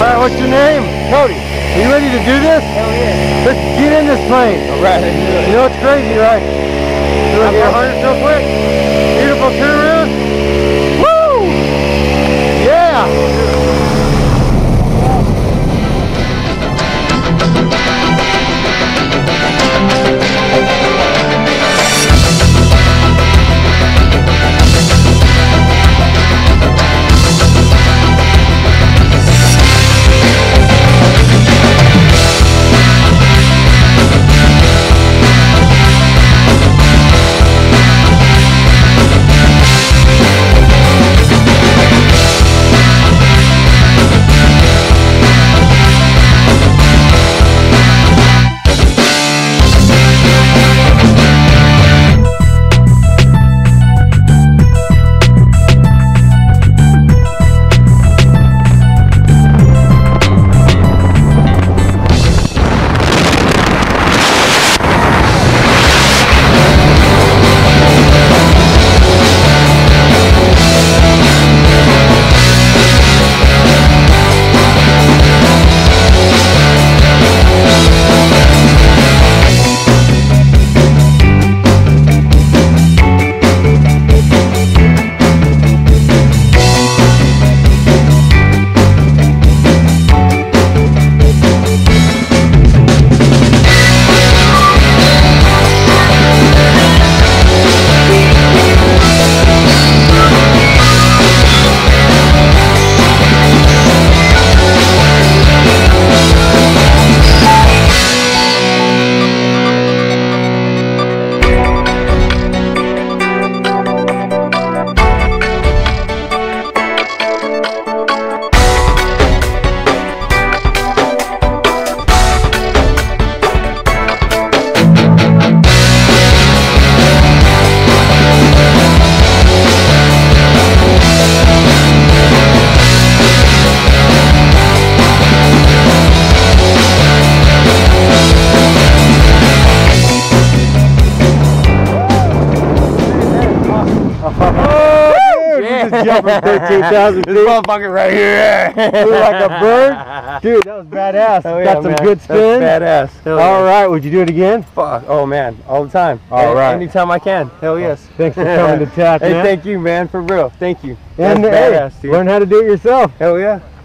Alright, what's your name? Cody. Are you ready to do this? Hell yeah. Let's get in this plane. Alright, let's do it. You know it's crazy, right? Do it 400 so quick. Beautiful turnaround. Woo! Yeah! Jumping 13,000 feet. This motherfucker right here. Flew like a bird. Dude, that was badass. Oh, yeah, got some man. good spin. That's badass. All right, would you do it again? Fuck. Oh man, all the time. All right. Anytime I can. Hell yes. Thanks for coming to Taft, Hey, man. thank you, man, for real. Thank you. And That's badass, dude. learn how to do it yourself. Hell yeah.